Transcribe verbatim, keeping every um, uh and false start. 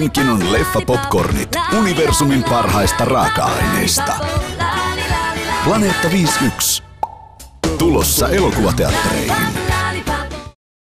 Finnkinon leffapopcornit universumin parhaista raaka-aineista. Planeetta viisikymmentäyksi. Tulossa elokuvateattereihin.